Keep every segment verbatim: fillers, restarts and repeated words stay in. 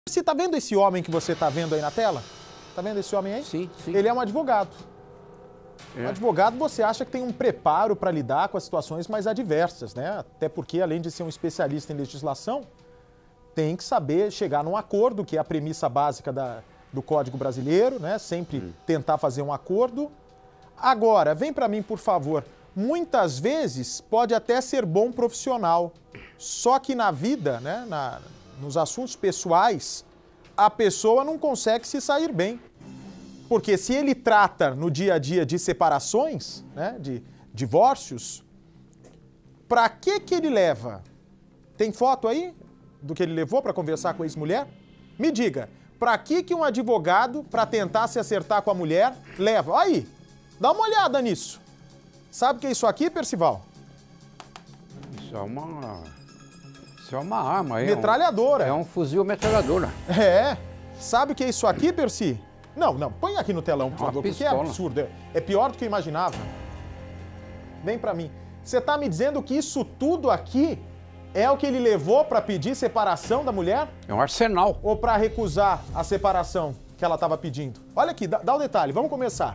Você tá vendo esse homem que você tá vendo aí na tela? Tá vendo esse homem aí? Sim, sim. Ele é um advogado. É. Um advogado, você acha que tem um preparo para lidar com as situações mais adversas, né? Até porque, além de ser um especialista em legislação, tem que saber chegar num acordo, que é a premissa básica da, do Código Brasileiro, né? Sempre hum. tentar fazer um acordo. Agora, vem para mim, por favor. Muitas vezes pode até ser bom profissional, só que na vida, né, na, nos assuntos pessoais, a pessoa não consegue se sair bem. Porque se ele trata no dia a dia de separações, né, de divórcios, para que que ele leva? Tem foto aí do que ele levou para conversar com a ex-mulher? Me diga, para que que um advogado, para tentar se acertar com a mulher, leva? Aí, dá uma olhada nisso. Sabe o que é isso aqui, Percival? Isso é uma... Isso é uma arma. Metralhadora. É um, é um fuzil metralhadora. É. Sabe o que é isso aqui, Perci? Não, não. Põe aqui no telão, por Uma favor, porque é pistola. absurdo. É, é pior do que eu imaginava. Vem pra mim. Você tá me dizendo que isso tudo aqui é o que ele levou pra pedir separação da mulher? É um arsenal. Ou pra recusar a separação que ela tava pedindo? Olha aqui, dá, dá o detalhe. Vamos começar.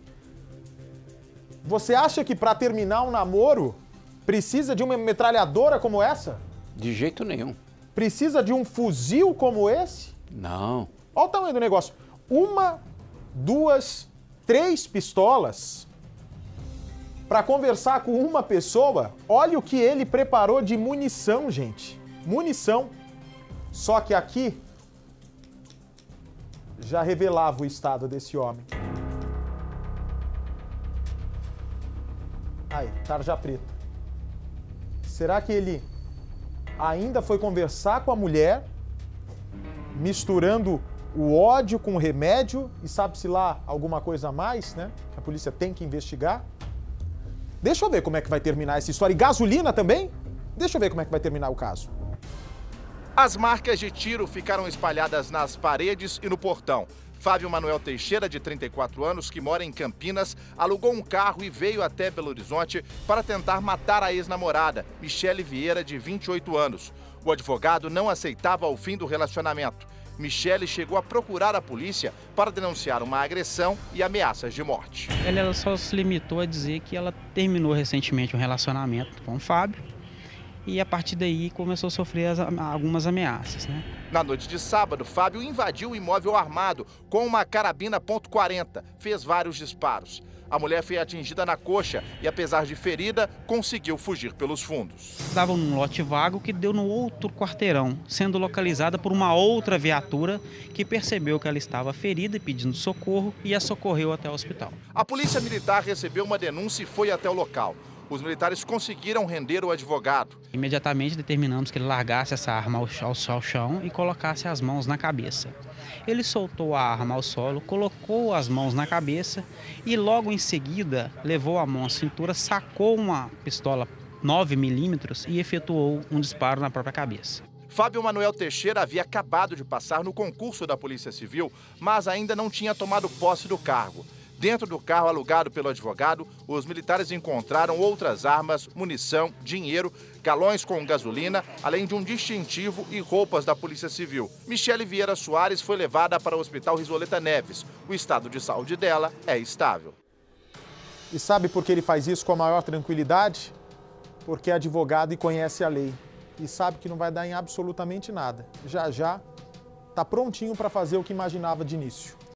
Você acha que para terminar um namoro precisa de uma metralhadora como essa? De jeito nenhum. Precisa de um fuzil como esse? Não. Olha o tamanho do negócio. Uma, duas, três pistolas para conversar com uma pessoa. Olha o que ele preparou de munição, gente. Munição. Só que aqui já revelava o estado desse homem. Aí, tarja preta. Será que ele ainda foi conversar com a mulher, misturando o ódio com o remédio e sabe-se lá alguma coisa a mais, né? Que a polícia tem que investigar. Deixa eu ver como é que vai terminar essa história. E gasolina também? Deixa eu ver como é que vai terminar o caso. As marcas de tiro ficaram espalhadas nas paredes e no portão. Fábio Manuel Teixeira, de trinta e quatro anos, que mora em Campinas, alugou um carro e veio até Belo Horizonte para tentar matar a ex-namorada, Michele Vieira, de vinte e oito anos. O advogado não aceitava o fim do relacionamento. Michele chegou a procurar a polícia para denunciar uma agressão e ameaças de morte. Ela só se limitou a dizer que ela terminou recentemente um relacionamento com o Fábio e a partir daí começou a sofrer as, algumas ameaças, né? Na noite de sábado, Fábio invadiu o imóvel armado com uma carabina ponto quarenta, fez vários disparos. A mulher foi atingida na coxa e, apesar de ferida, conseguiu fugir pelos fundos. Estava num lote vago que deu no outro quarteirão, sendo localizada por uma outra viatura que percebeu que ela estava ferida e pedindo socorro e a socorreu até o hospital. A polícia militar recebeu uma denúncia e foi até o local. Os militares conseguiram render o advogado. Imediatamente determinamos que ele largasse essa arma ao, ao, ao chão e colocasse as mãos na cabeça. Ele soltou a arma ao solo, colocou as mãos na cabeça e logo em seguida levou a mão à cintura, sacou uma pistola nove milímetros e efetuou um disparo na própria cabeça. Fábio Manuel Teixeira havia acabado de passar no concurso da Polícia Civil, mas ainda não tinha tomado posse do cargo. Dentro do carro alugado pelo advogado, os militares encontraram outras armas, munição, dinheiro, galões com gasolina, além de um distintivo e roupas da Polícia Civil. Michele Vieira Soares foi levada para o Hospital Risoleta Neves. O estado de saúde dela é estável. E sabe por que ele faz isso com a maior tranquilidade? Porque é advogado e conhece a lei. E sabe que não vai dar em absolutamente nada. Já já está prontinho para fazer o que imaginava de início.